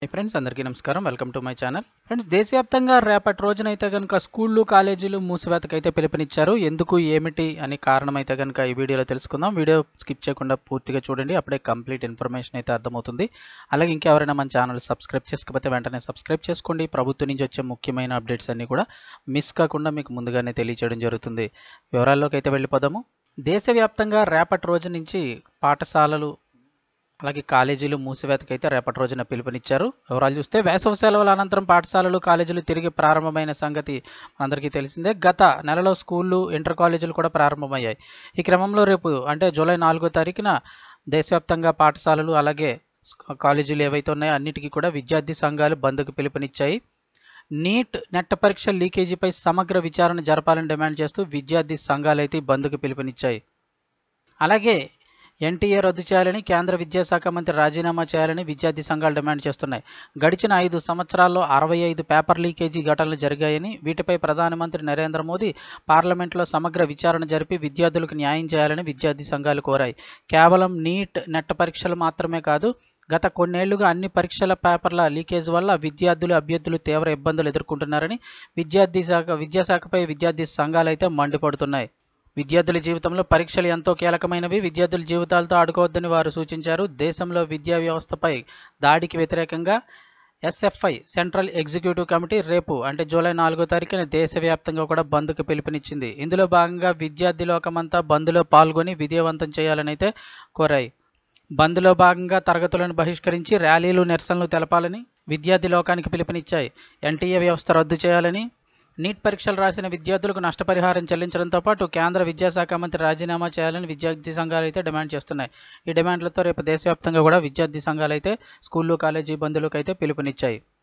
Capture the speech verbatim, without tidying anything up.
Friends అందరికీ నమస్కారం. Welcome to my channel. Friends దేశవ్యాప్తంగా రేపటి రోజునైతే కనుక స్కూళ్ళు కాలేజీలు మూసివేతకైతే పిలుపునిచ్చారు. ఎందుకు ఏమిటి అని కారణం అయితే కనుక ఈ వీడియోలో తెలుసుకుందాం. వీడియో స్కిప్ చేయకుండా పూర్తిగా చూడండి, అప్పుడే కంప్లీట్ ఇన్ఫర్మేషన్ అయితే అర్థమవుతుంది. అలాగే ఇంకెవరైనా మన ఛానల్ సబ్స్క్రైబ్ చేసుకోకపోతే వెంటనే సబ్స్క్రైబ్ చేసుకోండి. ప్రభుత్వం నుంచి వచ్చే ముఖ్యమైన అప్డేట్స్ అన్ని కూడా మిస్ కాకుండా మీకు ముందుగానే తెలియచేయడం జరుగుతుంది. వివరాల్లోకి అయితే వెళ్ళిపోదాము. దేశవ్యాప్తంగా రేపటి రోజు నుంచి పాఠశాలలు అలాగే కాలేజీలు మూసివేతకైతే రేపటి రోజున పిలుపునిచ్చారు. వివరాలు చూస్తే వేసవి సెలవుల అనంతరం పాఠశాలలు కాలేజీలు తిరిగి ప్రారంభమైన సంగతి అందరికీ తెలిసిందే. గత నెలలో స్కూళ్ళు ఇంటర్ కాలేజీలు కూడా ప్రారంభమయ్యాయి. ఈ క్రమంలో రేపు అంటే జూలై నాలుగో తారీఖున దేశవ్యాప్తంగా పాఠశాలలు అలాగే కాలేజీలు ఏవైతే ఉన్నాయో అన్నిటికీ కూడా విద్యార్థి సంఘాలు బంద్కు పిలుపునిచ్చాయి. నీట్ నెట్ పరీక్ష లీకేజీపై సమగ్ర విచారణ జరపాలని డిమాండ్ చేస్తూ విద్యార్థి సంఘాలు అయితే బంద్కు పిలుపునిచ్చాయి. అలాగే ఎన్టీఏ రద్దు చేయాలని కేంద్ర విద్యాశాఖ మంత్రి రాజీనామా చేయాలని విద్యార్థి సంఘాలు డిమాండ్ చేస్తున్నాయి. గడిచిన ఐదు సంవత్సరాల్లో అరవై ఐదు పేపర్ లీకేజీ ఘటనలు జరిగాయని, వీటిపై ప్రధానమంత్రి నరేంద్ర మోదీ పార్లమెంట్లో సమగ్ర విచారణ జరిపి విద్యార్థులకు న్యాయం చేయాలని విద్యార్థి సంఘాలు కోరాయి. కేవలం నీట్ నెట్ పరీక్షలు మాత్రమే కాదు, గత కొన్నేళ్లుగా అన్ని పరీక్షల పేపర్ల లీకేజ్ వల్ల విద్యార్థులు అభ్యర్థులు తీవ్ర ఇబ్బందులు ఎదుర్కొంటున్నారని విద్యార్థి శాఖ విద్యాశాఖపై విద్యార్థి సంఘాలు అయితే మండిపడుతున్నాయి. విద్యార్థుల జీవితంలో పరీక్షలు ఎంతో కీలకమైనవి, విద్యార్థుల జీవితాలతో ఆడుకోవద్దని వారు సూచించారు. దేశంలో విద్యా వ్యవస్థపై దాడికి వ్యతిరేకంగా ఎస్ఎఫ్ఐ సెంట్రల్ ఎగ్జిక్యూటివ్ కమిటీ రేపు అంటే జూలై నాలుగో తారీఖున దేశవ్యాప్తంగా కూడా బంద్కు పిలుపునిచ్చింది. ఇందులో భాగంగా విద్యార్థి లోకమంతా బంద్లో పాల్గొని విజయవంతం చేయాలని అయితే కోరాయి. బంద్లో భాగంగా తరగతులను బహిష్కరించి ర్యాలీలు నిరసనలు తెలపాలని విద్యార్థి లోకానికి పిలుపునిచ్చాయి. ఎన్టీఏ వ్యవస్థ రద్దు చేయాలని, నీట్ పరీక్షలు రాసిన విద్యార్థులకు నష్టపరిహారం చెల్లించడంతో పాటు కేంద్ర విద్యాశాఖ మంత్రి రాజీనామా చేయాలని విద్యార్థి సంఘాలు అయితే డిమాండ్ చేస్తున్నాయి. ఈ డిమాండ్లతో రేపు దేశవ్యాప్తంగా కూడా విద్యార్థి సంఘాలు అయితే స్కూళ్ళు కాలేజీ బంధువులకు అయితే పిలుపునిచ్చాయి.